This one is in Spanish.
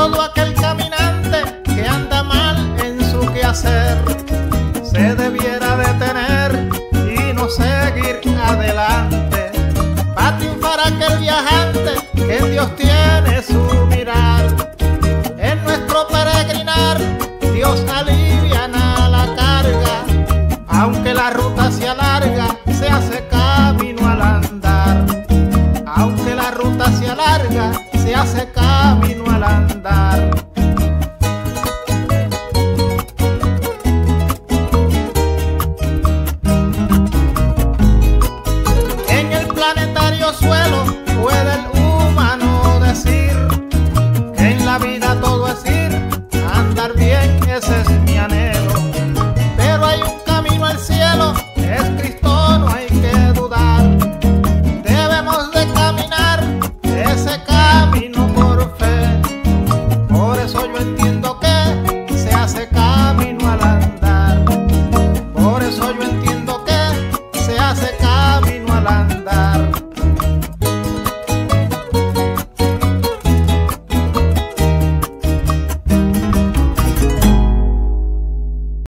todo aquel caminante que anda mal en su quehacer se debiera detener y no seguir adelante, para triunfar aquel viajante que en Dios tiene su mirar. En nuestro peregrinar Dios aliviana la carga, aunque la ruta sea larga, se hace camino al andar. Aunque la ruta sea larga, se hace camino al andar. En el planetario suelo puede el humano decir que en la vida todo es ir, andar bien, ese es mi anhelo. Pero hay un camino al cielo, es Cristo, no hay que dudar. Debemos de caminar ese camino por fe. Por eso yo entiendo que se hace camino al andar. Por eso yo entiendo que se hace camino al andar.